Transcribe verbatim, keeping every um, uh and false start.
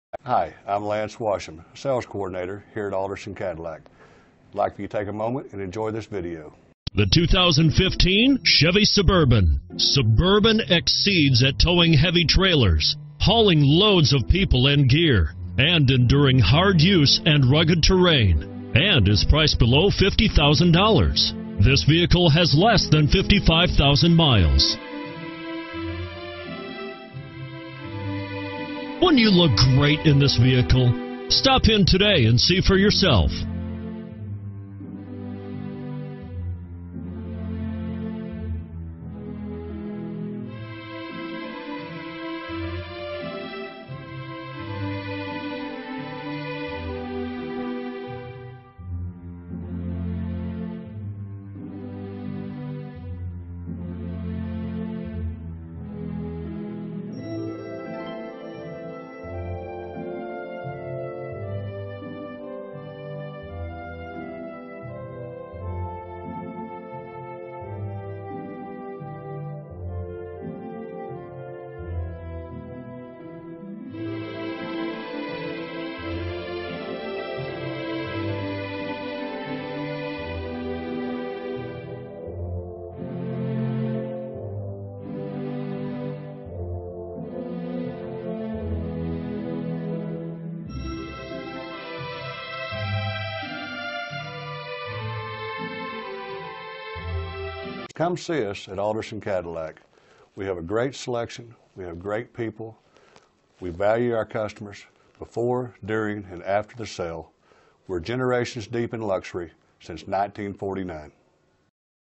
Hi, I'm Lance Washam, Sales Coordinator here at Alderson Cadillac. I'd like for you to take a moment and enjoy this video. The two thousand fifteen Chevy Suburban. Suburban exceeds at towing heavy trailers, hauling loads of people and gear, and enduring hard use and rugged terrain, and is priced below fifty thousand dollars. This vehicle has less than fifty-five thousand miles. Wouldn't you look great in this vehicle? Stop in today and see for yourself. Come see us at Alderson Cadillac. We have a great selection, we have great people, we value our customers before, during, and after the sale. We're generations deep in luxury since nineteen forty-nine.